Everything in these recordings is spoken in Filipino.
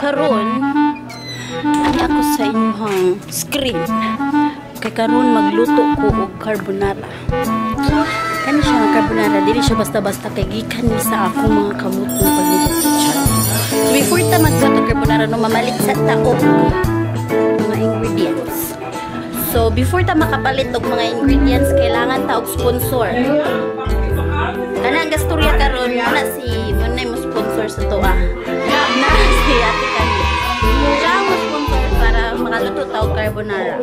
karon ani ako sa inyong screen. Kay karon magluto ko og carbonara. Kani siya ang carbonara, dili siya basta-basta kay gikan ni sa akong mga kamot na paglibot siya. So before ta magluto carbonara no mamalit sa taog mga ingredients. So before ta makapalit og mga ingredients, kailangan ta og sponsor. Kana ang gastorya karon na si Munay mo sponsor sa to na si Ate Candy. Siya mo sponsor para makaluto ta og carbonara.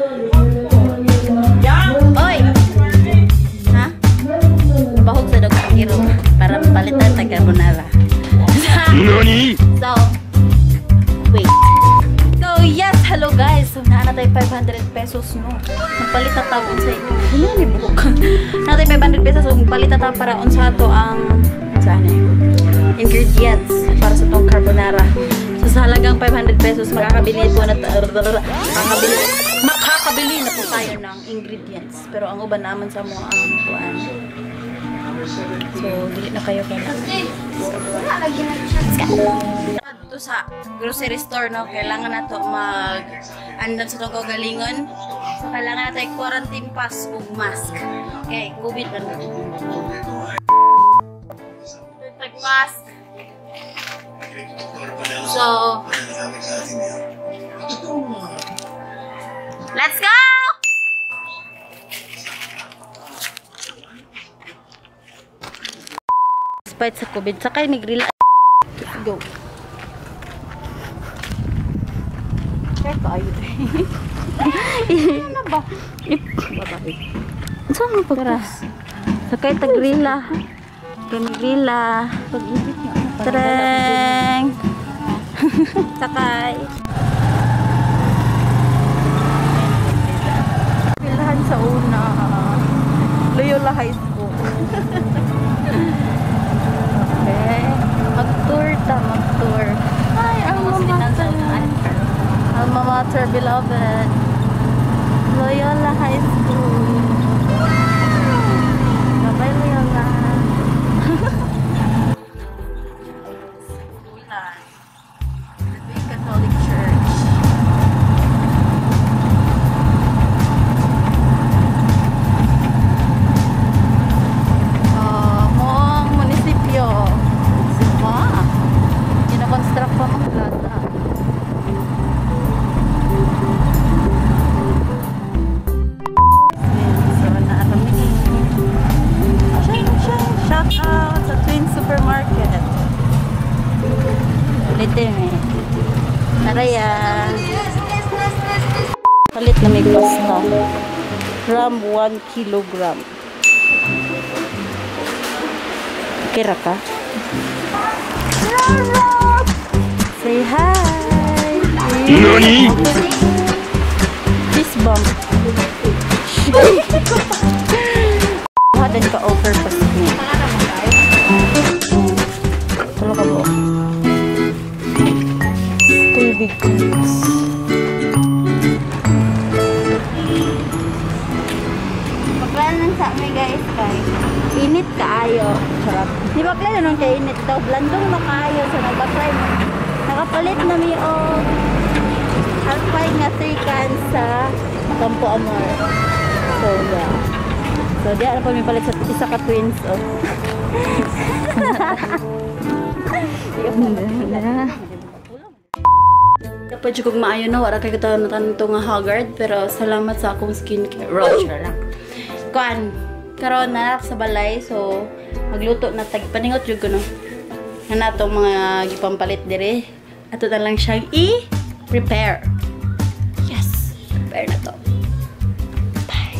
Oy. Ha? Bahog sa dog kiro para palitan ta carbonara. Nani? So wait. So yes, hello guys. So naana tayo 500 pesos no. Magpalit ta tawon sa ito. Ni buhok. Naana tayo 500 pesos so magpalit ta para unsa to ang ingredients para sa tong carbonara. So sa halagang 500 pesos makakabili po na makakabili na po tayo ng ingredients. Pero ang uban naman sa mga kuan. So dili na kayo kailangan. Ito sa grocery store no, kailangan na to mag-andam sa tong kagalingon. So kailangan na tayo quarantine pass ug mask. Okay, COVID man. Mask. So, let's go! Despite sa COVID, sakay ni grill. Let's go. Kaya kayo. Ano ba? Saan mo pagkas? Sakay tagrila. Grilla. Pag-ibig niya. Tarang! Sakay. Pilahan sa una. Loyola High School. Okay. Mag-tour ta, mag-tour. Ay, alma mater. Alma mater, beloved. Loyola High School. Bye-bye, Loyola. Catholic Church. Moong munisipyo. Wow. Kinakonstruct pa mga gata. So, naarami. Shout out sa Twin Supermarket. Ulitin eh. Naraya. Palit na may pasta. Gram 1 kilogram. Kira ka? Say hi. Nani? Fist bump. Hadan ka offer pa niya. Tulo ka mo. Big cakes. Paglanan sa amin guys, init kaayo. Sarap. Di ba kaya nung kaya init daw? Blandong no kaayo. So nagpa-try mo. Nakapalit na mi o Alpine nga 3 cans sa Campo Amor. So yeah. So di ano pa may palit sa isa ka twins. Oh. Dapat kung maayo na, wala kayo katawa-natan ito nga haggard, pero salamat sa akong skincare. Roger lang. Kuan, karoon na sa balay, so magluto na paningot yung kuno. Na itong mga gipampalit dire. Ato na lang siyang i-prepare. Yes! Prepare na to. Bye!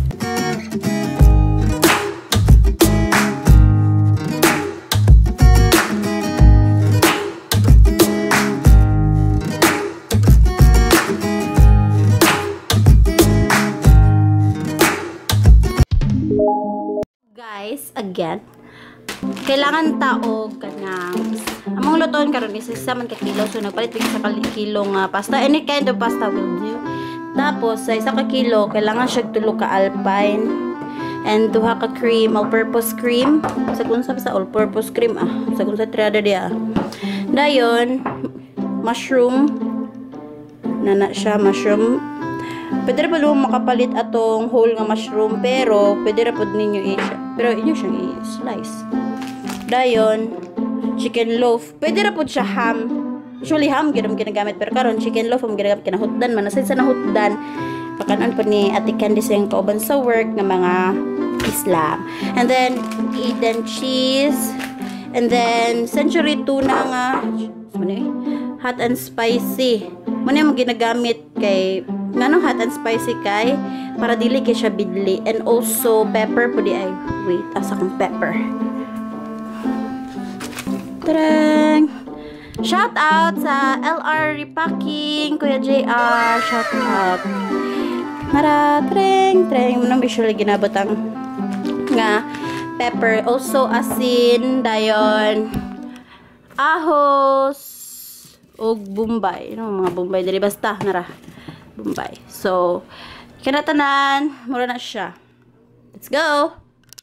Guys, again, kailangan tao kanang among lutoon karon is isa man ka kilo, so nagpalit bigay sa kilo nga pasta, any kind of pasta will do. Tapos sa isa ka kilo kailangan siya 3 ka Alpine and 2 ka cream, all-purpose cream. Sa kunsa sa all-purpose cream sa kunsa triada dia. Dayon mushroom. Nana siya, mushroom. Pwede rin pa naman makapalit atong whole nga mushroom, pero pwede rin po ninyo i-siya. Pero inyo siyang i-slice. Dayon, chicken loaf. Pwede rin po siya ham. Usually ham, ginagamit. Pero karon chicken loaf, ginagamit kinahutdan man. Aside sa nahutdan, pakanon po ni Ate Candice yung kauban sa work ng mga Islam. And then, Eden cheese. And then, century tuna nga. Hot and spicy. Muna yung ginagamit kay ngano hot and spicy kay para dili kay siya bidli. And also pepper po di ay wait asa kong pepper. Tarang! Shout out sa LR Repacking Kuya JR, shout out. Mara treng manang visually ginabot ang nga pepper, also asin dayon ahos og Bombay, mga Bombay dili basta nara Bombay. So kinatanan mura na siya. Let's go.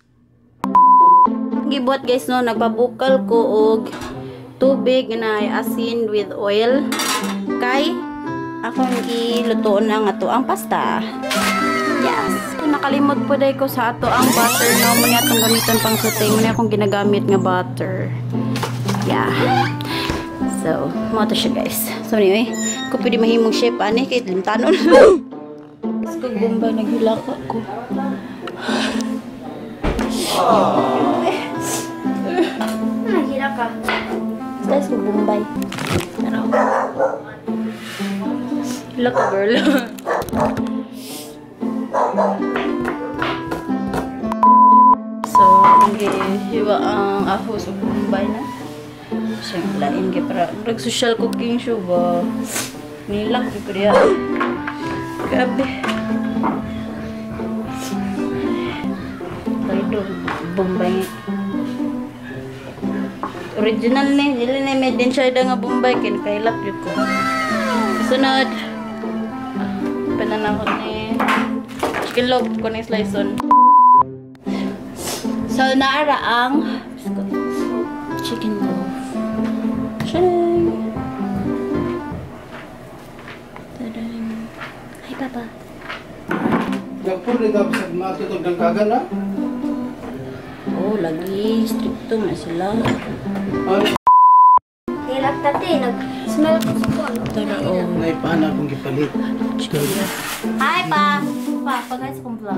Gibuhat guys no, nagpabukal ko og tubig na asin with oil kay akong ilutoon ang ato ang pasta. Yes. Nakalimot po dahil ko sa ato ang butter no, muna atong gamitan pang sauté, muna akong ginagamit nga butter. Yeah. So, mga to siya guys. So, anyway, kung pwede mahimong chef, ane, kahit limtanon. Tapos kung Bombay, naghilaka ko. Naghilaka. Tapos kung Bombay. Ano? Hilaka, girl. So, hiwa ang ahos o Bombay na. Siyang lain kaya para nag-social cooking siya ba? Nilak ko kaya. Grabe. Kaya Bombay. Original ni. Dili na made in siya nga Bombay. Kailap yun ko. Sunod. Pananakot ni chicken loaf ko na slice on. So, naara ang chicken loaf. Tadang. Hi, Papa. Nagpun rin ka sa matutog ng kagan na? Oh, lagi. Stricto na sila. Hilak tati, nag-smell ko sa phone. Tara, oh. May paana akong gipalit. Hi, Pa. Pa, pag-guys kong vlog.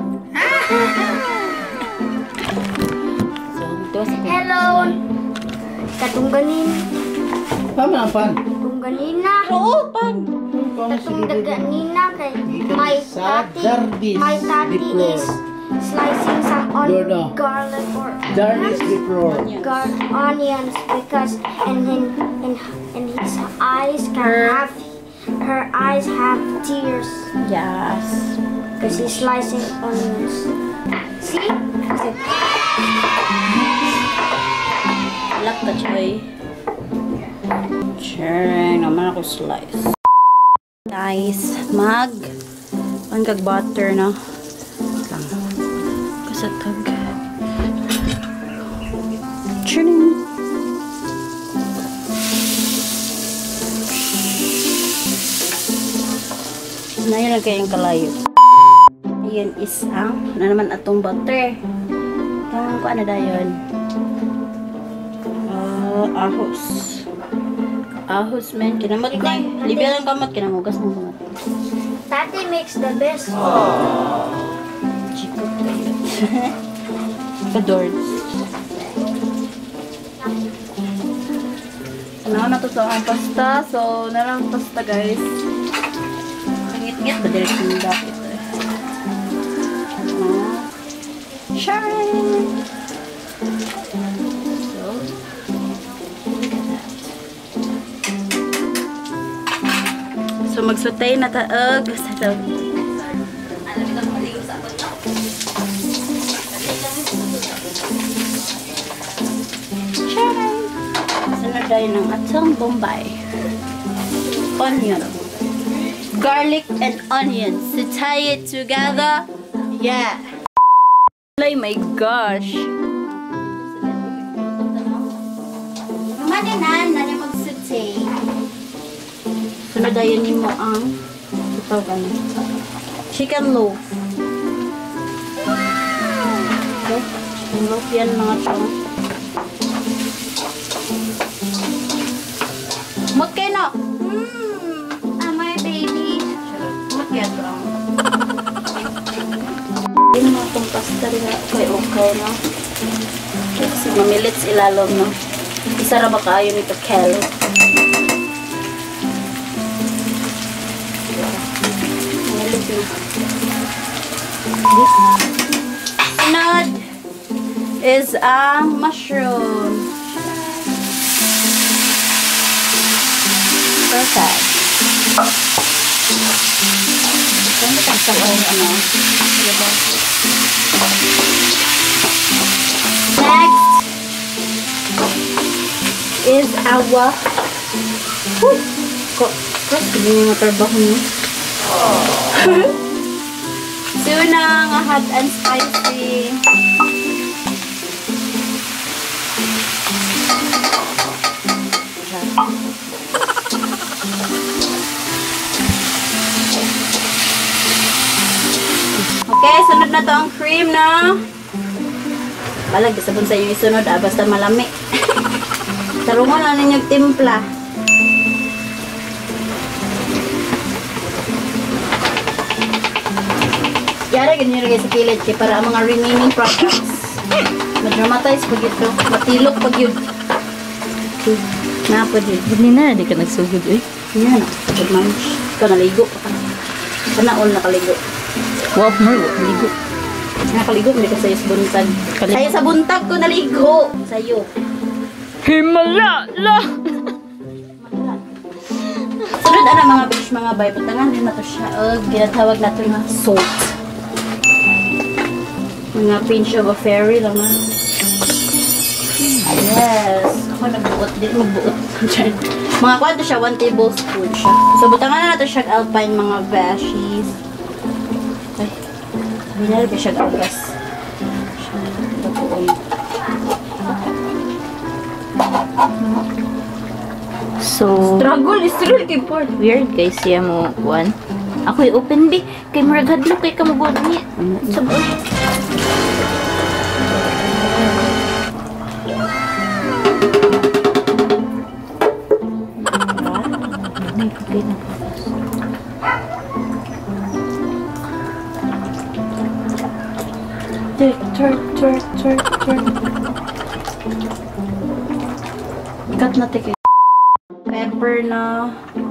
So, ito sa kong Hello! Katungganin. Tama ang pan. Katungganina. Oo, Pan. Katong daganina kay my tati. My tati Deplore. is slicing some Dodo. garlic or Darnish deplore. onions because and his eyes can have her eyes have tears Yes. because he's slicing onions. See? Lak ka, Choy. Sure, naman ako slice. Guys, ang butter na. Lang. Kasatag. Churning. Ngayon lang kayong kalayo. Ayan is ang, na naman atong butter. Ang kung ano na yun. Ahos. Ahos, men. Kinamot na. Libya lang kamat. Kinamugas ng kamat. Tati makes the best. Chico tayo. Kadords. Sanaw na to sa ang pasta. So, nalang pasta, guys. Ngit-ngit ba direct yung dapit? Shine! So, magsutay na taag. So, sunod tayo ng atong Bombay. Onion. Garlic and onions. To tie it together. Yeah. Oh my gosh. Madinan na niya magsutay. Sunod ayan mo ang ito ganun. Chicken loaf. Okay. Chicken loaf yan mga chong. Mut kayo no? My baby. Mut yan lang. Yung mga itong pasta rin okay no? Kasi mamilits ilalom no? Isa ra ba kayo nito kelo? Mamilits na. Sunod is ang mushroom. Perfect. Kaya sa ano? Next is our hindi yung matarbaho niyo. Tuna nga hot and spicy. Okay, sunod na to ang cream na. Balag, sabon sa inyo isunod basta malami. Tarungan na ninyong timpla. Yara, ganyan nyo sa kilid kaya para ang mga remaining products madramatize pag ito. Matilok pag yun. Napod yun. Hindi na, di ka nagsugod eh. Yan o. Good lunch. Ikaw naligo. Sana all nakaligo. Wow, more, ligo. Nakaligo, hindi ka sa'yo sa buntag. Sa'yo sa buntag ko naligo. Sa'yo. Himala! Sunod na mga bish, mga bay. Patangan din na to siya. Ginatawag na to nga salt. Mga pinch of a fairy lang na. Yes. Ako nagbuot. Dito magbuot. Mga kwanto siya, 1 tablespoon siya. So, butangan na natin siya Alpine mga beshies. Ay, sabi na rin siya agas. So, Struggle is really important. weird guys siya mo, one. Ako open bi. Kay murag hadlok kay kamagod niya. Sabon. Turn. Cut na tiki. Pepper na.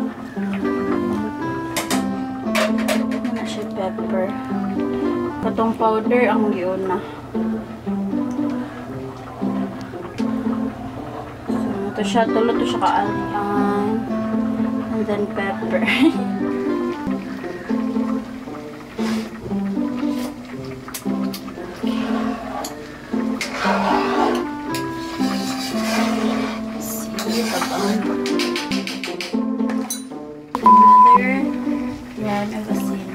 Ano siya pepper. Katong powder ang yun na. So, ito siya. Tulad ito siya kaalyan. And then pepper. Another red of asin.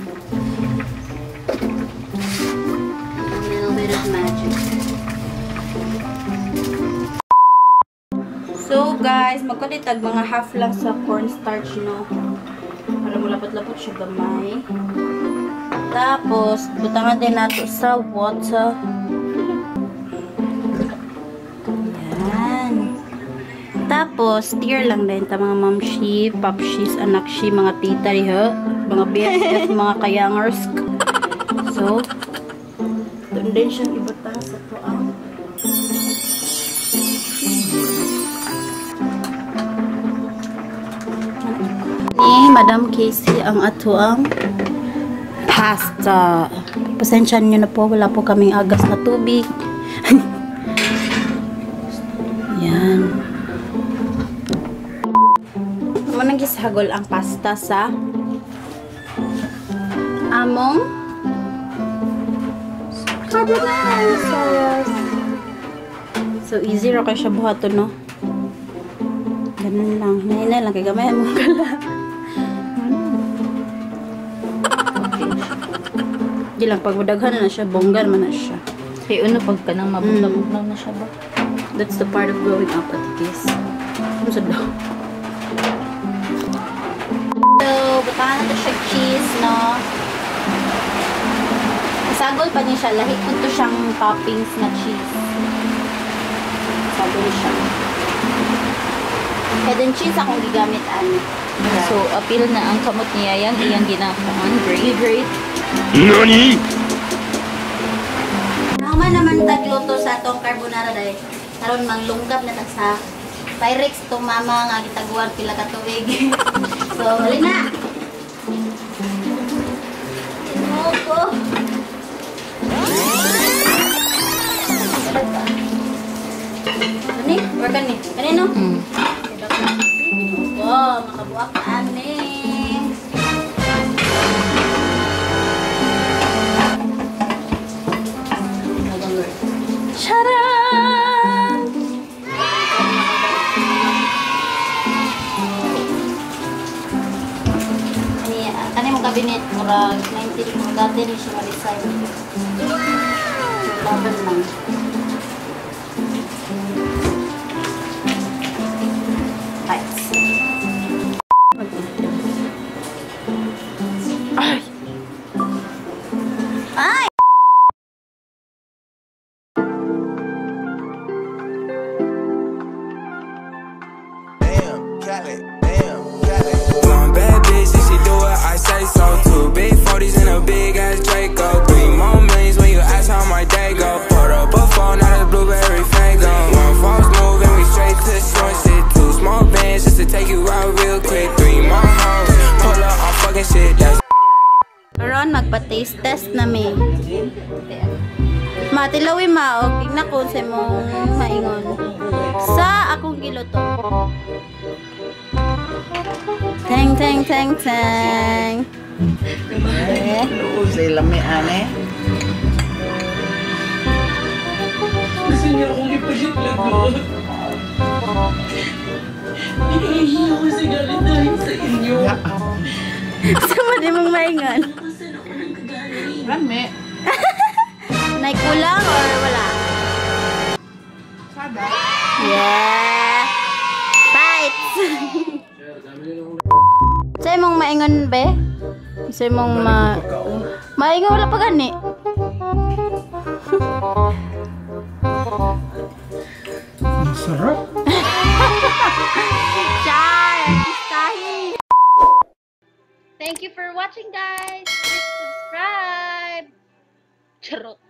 A little bit of magic. So guys, magkalitag mga half lang sa cornstarch no. Para malapot-lapot siya gamay. Tapos, butangan din nato sa water. Tapos, stir lang din ta mga mamshi, papshis, anakshi, mga tita riha, mga BFF, mga kayangers. So, doon din siyang ibutang sa tuang. Ni Madam Casey ang atuang pasta. Pasensya nyo na po, wala po kaming agas na tubig. Yan. Manang gisagol ang pasta sa among carbonara sauce. So easy ra kay siya buhaton no. Ganun lang. Hinay lang kay gamay mo kala. Okay. Di lang pag madaghan na siya, bonggan man na siya. Kay uno pag ka nang mabugla-bugla na siya ba? That's the part of growing up at this. Ano sa daw? Paano to siya cheese, no? Sagol pa niya siya. Lahi ko to siyang toppings na cheese. Sagol siya. Head and cheese akong gigamit, ani. So, appeal na ang kamot niya yang iyang ginakaon. Great. NANI?! Naman naman tagluto sa itong carbonara dahil karon manglunggab na ta sa Pyrex itong mama nga gitaguan pila ka tuig. So, halin na! Opo! Kani? Or kani? Kanino? Wow, makabuak ka ani. Charan! Kani mo kabinet murag 90 mo dati ni siya ma-design. Laban lang. Lights. Ay! Ay! One bad bitch, if she do it, I say so. 2 big 40s and a big ass Draco. 3 more millions when you ask how my day go. Put up a phone, now the blueberry fango. One false move and we straight to short shit. 2 small bands just to take you out real quick. 3 more hoes, pull up on fucking shit. That's Karon magpa-taste test na mi. Matilawi maog tigna ko sa mong maingon. Sa akong giluto. Teng teng teng teng. Sa ilami, ane. Gusto niya akong ipalit lagot. Hinihingi ako sa galit dahil sa inyo. Sama di mong maingon. Saan ako nagkagaling? Rami. Naikulang or wala? Sada. Yeah. Fights. Sa mong maingon be? Sa mong maingon wala pa gani. Sarap. Char! Artistahin! Thank you for watching, guys! Please subscribe! Charot!